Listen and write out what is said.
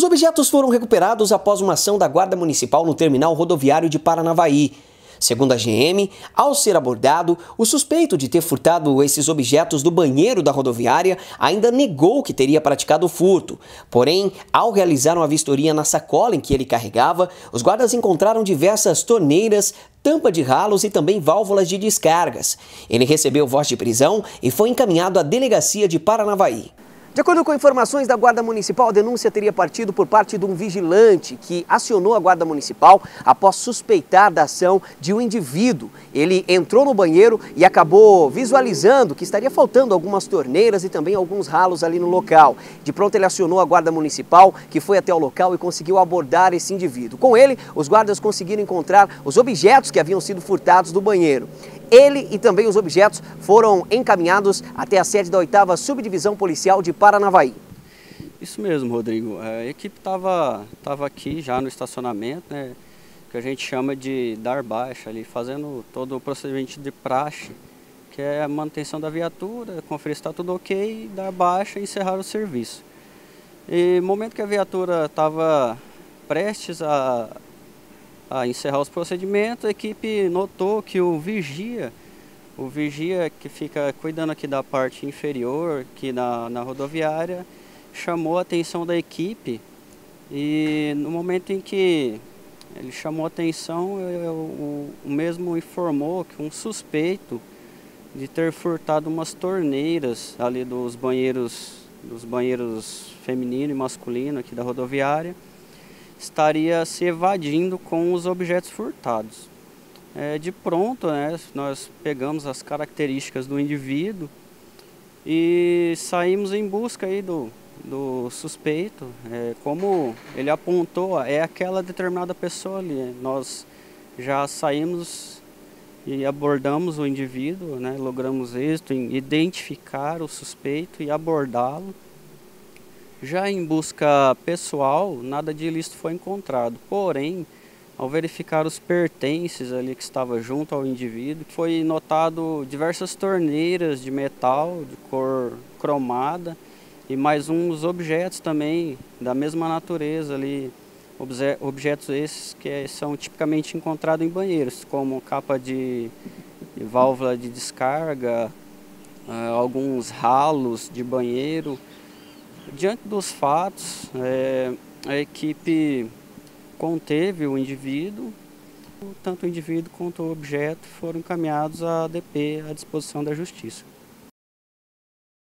objetos foram recuperados após uma ação da Guarda Municipal no terminal rodoviário de Paranavaí. Segundo a GM, ao ser abordado, o suspeito de ter furtado esses objetos do banheiro da rodoviária ainda negou que teria praticado o furto. Porém, ao realizar uma vistoria na sacola em que ele carregava, os guardas encontraram diversas torneiras, tampa de ralos e também válvulas de descargas. Ele recebeu voz de prisão e foi encaminhado à delegacia de Paranavaí. De acordo com informações da Guarda Municipal, a denúncia teria partido por parte de um vigilante que acionou a Guarda Municipal após suspeitar da ação de um indivíduo. Ele entrou no banheiro e acabou visualizando que estaria faltando algumas torneiras e também alguns ralos ali no local. De pronto ele acionou a Guarda Municipal, que foi até o local e conseguiu abordar esse indivíduo. Com ele, os guardas conseguiram encontrar os objetos que haviam sido furtados do banheiro. Ele e também os objetos foram encaminhados até a sede da 8ª Subdivisão Policial de Paranavaí. Isso mesmo, Rodrigo. A equipe estava aqui já no estacionamento, né, que a gente chama de dar baixa, ali, fazendo todo o procedimento de praxe, que é a manutenção da viatura, conferir se está tudo ok, dar baixa e encerrar o serviço. E no momento que a viatura estava prestes a encerrar os procedimentos, a equipe notou que o vigia que fica cuidando aqui da parte inferior, aqui na rodoviária, chamou a atenção da equipe e no momento em que ele chamou a atenção, o mesmo informou que um suspeito de ter furtado umas torneiras ali dos banheiros feminino e masculino aqui da rodoviária, estaria se evadindo com os objetos furtados. De pronto, né, nós pegamos as características do indivíduo e saímos em busca aí do suspeito. Como ele apontou, é aquela determinada pessoa ali. Nós já saímos e abordamos o indivíduo, né, logramos êxito em identificar o suspeito e abordá-lo. Já em busca pessoal, nada de ilícito foi encontrado, porém, ao verificar os pertences ali que estava junto ao indivíduo, foi notado diversas torneiras de metal de cor cromada e mais uns objetos também da mesma natureza ali, objetos esses que são tipicamente encontrados em banheiros, como capa de válvula de descarga, alguns ralos de banheiro. Diante dos fatos, a equipe conteve o indivíduo, tanto o indivíduo quanto o objeto foram encaminhados à DP, à disposição da Justiça.